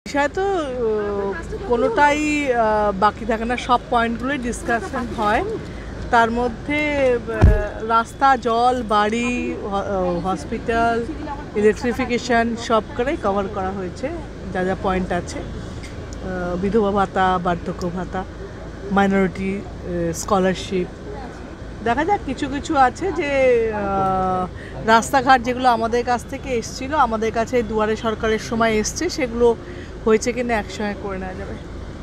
বিষয় তো কোনোটাই বাকি থাকে না, সব পয়েন্টগুলোই ডিসকাশন হয়। তার মধ্যে রাস্তা, জল, বাড়ি, হসপিটাল, ইলেকট্রিফিকেশান সব করেই কভার করা হয়েছে। যা যা পয়েন্ট আছে, বিধবা ভাতা, বার্ধক্য ভাতা, মাইনরিটি স্কলারশিপ, দেখা যাক কিছু কিছু আছে যে রাস্তাঘাট যেগুলো আমাদের কাছ থেকে এসছিল, আমাদের কাছে দুয়ারে সরকারের সময় এসছে, সেগুলো হয়েছে কিনা একসঙ্গে করে নেওয়া যাবে।